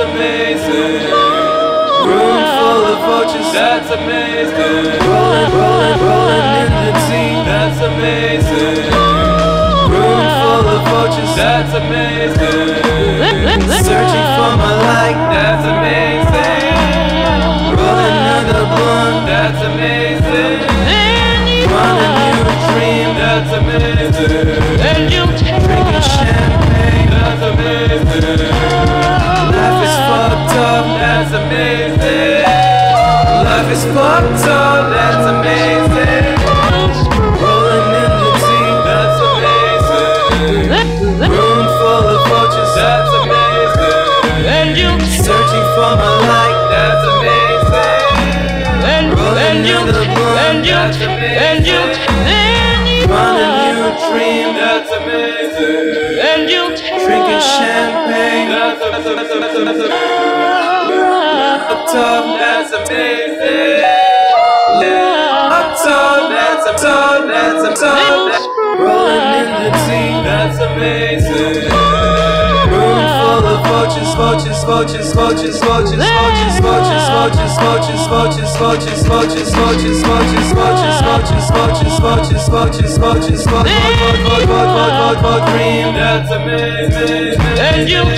amazing. Room full of vultures, that's amazing. Rolling in the deep, that's amazing. Room full of vultures, that's amazing. Searching for my light, that's amazing. Rolling another blunt, that's amazing. Want a new dream, that's amazing. Drinking champagne, that's amazing. Life is fucked up, that's amazing. Life is fucked up, that's amazing. Rolling in the deep, that's amazing. Room full of vultures, that's amazing. Searching for my light, that's amazing. Rolling in the blunt, that's amazing. Want a new dream, that's amazing. Drinking champagne, that's amazing. Up top, that's amazing. Up top, that's rolling in the deep, that's amazing. Room full of vultures, vultures, vultures, vultures, vultures, vultures, vultures, vultures, vultures, vultures, vultures, vultures, vultures, vultures, vultures, vultures, vultures, vultures, vultures, dream, that's amazing. And you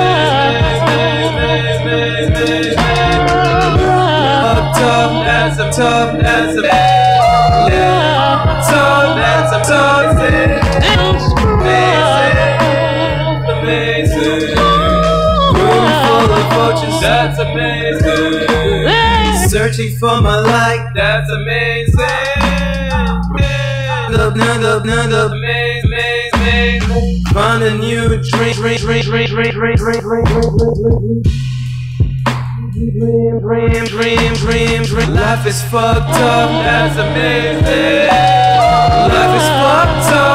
up top, that's a top, that's a top, that's a top, amazing. Room full of vultures, that's amazing. Searching for my light, that's amazing. Amazing. Find a new dream. Life is fucked up, that's amazing. Life is fucked up.